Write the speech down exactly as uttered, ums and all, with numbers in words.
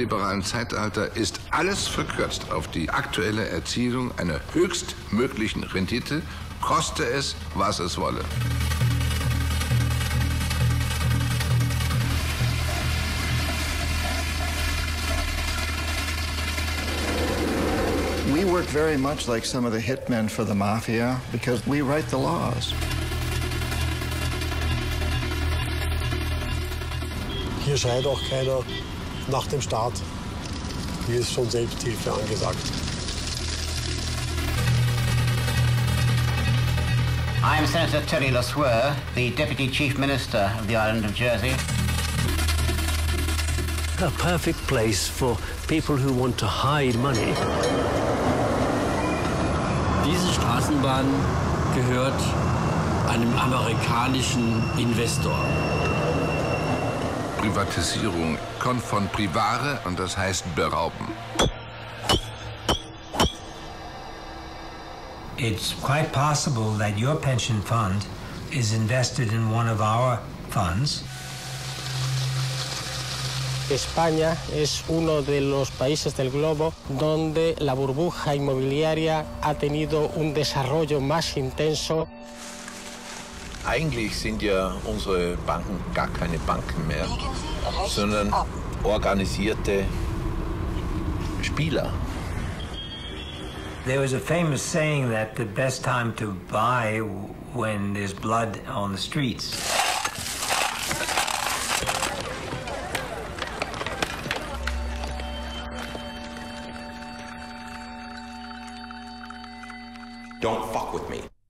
neoliberalen Zeitalter ist alles verkürzt auf die aktuelle Erzielung einer höchstmöglichen Rendite, koste es, was es wolle. We work very much like some of the hitmen for the mafia because we write the laws. Hier schreit auch keiner nach dem Staat. Hier ist schon Selbsthilfe angesagt. I'm Senator Terry Laswur, the Deputy Chief Minister of the island of Jersey. A perfect place for people who want to hide money. Diese Straßenbahn gehört einem amerikanischen Investor. Privatisierung kommt von privare und das heißt berauben. It's quite possible that your pension fund is invested in one of our funds. España es uno de los países del globo donde la burbuja inmobiliaria ha tenido un desarrollo más intenso. Eigentlich sind ja unsere Banken gar keine Banken mehr, sondern organisierte Spieler. There was a famous saying that the best time to buy when there's blood on the streets. Don't fuck with me.